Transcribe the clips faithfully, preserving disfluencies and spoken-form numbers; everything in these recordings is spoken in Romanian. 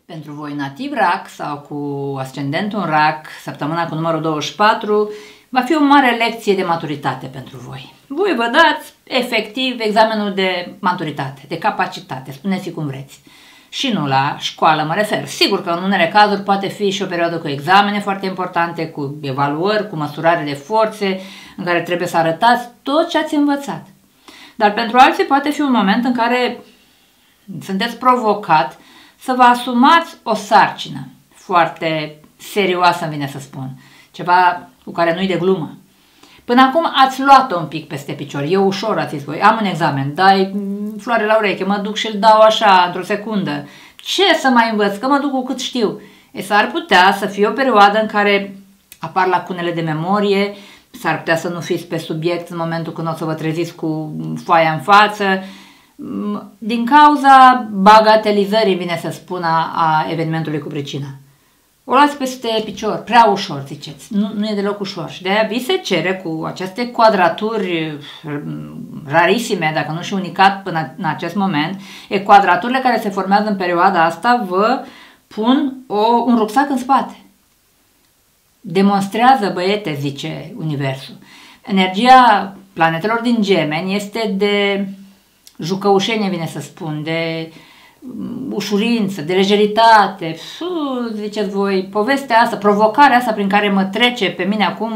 Pentru voi nativ rac sau cu ascendentul în rac, săptămâna cu numărul douăzeci și patru, va fi o mare lecție de maturitate pentru voi. Voi vă dați efectiv examenul de maturitate, de capacitate, spuneți cum vreți. Și nu la școală mă refer. Sigur că în unele cazuri poate fi și o perioadă cu examene foarte importante, cu evaluări, cu măsurare de forțe, în care trebuie să arătați tot ce ați învățat. Dar pentru alții poate fi un moment în care sunteți provocat să vă asumați o sarcină foarte serioasă, îmi vine să spun. Ceva cu care nu-i de glumă. Până acum ați luat-o un pic peste picior. E ușor, ați zis voi. Am un examen, dai floare la ureche, mă duc și îl dau așa, într-o secundă. Ce să mai învăț? Că mă duc cu cât știu. E, s-ar putea să fie o perioadă în care apar lacunele de memorie, s-ar putea să nu fiți pe subiect în momentul când o să vă treziți cu foaia în față, din cauza bagatelizării, vine să spun, a, a evenimentului cu pricina. O luați peste picior, prea ușor, ziceți. Nu, nu e deloc ușor. Și de-aia vi se cere cu aceste quadraturi rarisime, dacă nu și unicat până în acest moment, e quadraturile care se formează în perioada asta vă pun o, un rucsac în spate. Demonstrează, băiete, zice Universul. Energia planetelor din Gemeni este de jucăușenie, vine să spun, de ușurință, de lejeritate, ziceți voi, povestea asta, provocarea asta prin care mă trece pe mine acum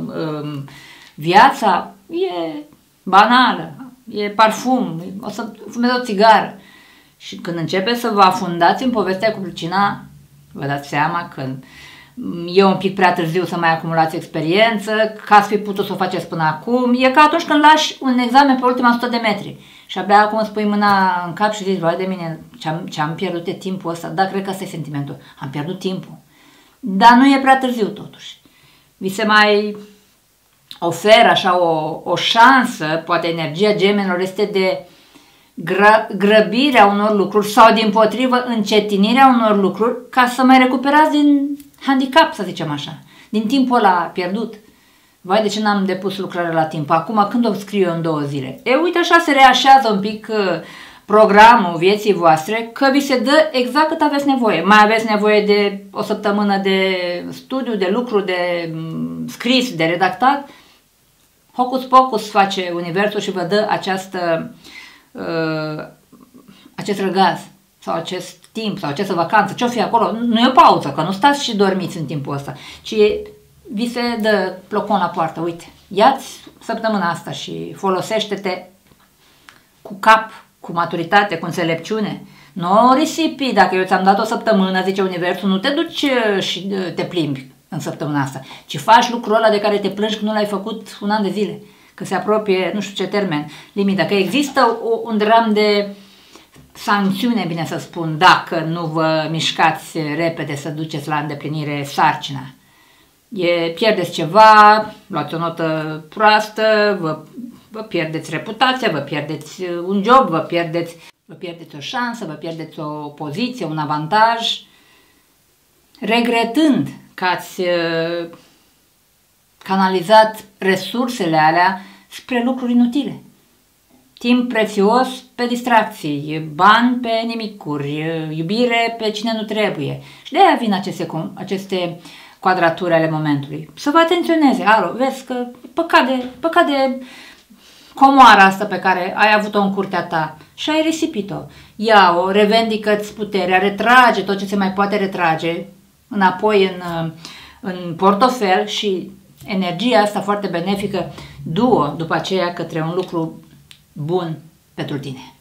viața, e banală, e parfum, o să fumez o țigară. Și când începe să vă afundați în povestea cu pricina, vă dați seama că e un pic prea târziu să mai acumulați experiență, că ați fi putut să o faceți până acum. E ca atunci când lași un examen pe ultima sută de metri și abia acum îți pui mâna în cap și zici, vai de mine, ce-am ce -am pierdut de timpul ăsta. Da, cred că ăsta e sentimentul. Am pierdut timpul. Dar nu e prea târziu totuși. Vi se mai oferă așa o, o șansă, poate energia gemenilor este de gră, grăbirea unor lucruri sau dimpotrivă încetinirea unor lucruri ca să mai recuperați din handicap, să zicem așa, din timpul ăla pierdut. Vai, de ce n-am depus lucrarea la timp? Acum, când o scriu eu în două zile? E, uite, așa se reașează un pic uh, programul vieții voastre, că vi se dă exact cât aveți nevoie. Mai aveți nevoie de o săptămână de studiu, de lucru, de um, scris, de redactat? Hocus pocus face Universul și vă dă această, uh, acest răgaz sau acest timp sau această vacanță, ce-o fi acolo, nu e o pauză, că nu stați și dormiți în timpul ăsta, ci vi se dă plocon la poartă, uite, ia-ți săptămâna asta și folosește-te cu cap, cu maturitate, cu înțelepciune. Nu o risipi, dacă eu ți-am dat o săptămână, zice Universul, nu te duci și te plimbi în săptămâna asta, ci faci lucrul ăla de care te plângi că nu l-ai făcut un an de zile, că se apropie, nu știu ce termen, limită, că există un dram de sancțiune, bine să spun, dacă nu vă mișcați repede să duceți la îndeplinire sarcina. E, pierdeți ceva, luați o notă proastă, vă, vă pierdeți reputația, vă pierdeți un job, vă pierdeți, vă pierdeți o șansă, vă pierdeți o poziție, un avantaj, regretând că ați uh, canalizat resursele alea spre lucruri inutile. Timp prețios pe distracții, bani pe nimicuri, iubire pe cine nu trebuie. Și de-aia vin aceste, aceste quadraturi ale momentului. Să vă atenționeze. Alo, vezi că păcat de, păcat de comoara asta pe care ai avut-o în curtea ta și ai risipit-o. Ia-o, revendică-ți puterea, retrage tot ce se mai poate retrage înapoi în, în portofel și energia asta foarte benefică du-o după aceea către un lucru bun pentru tine.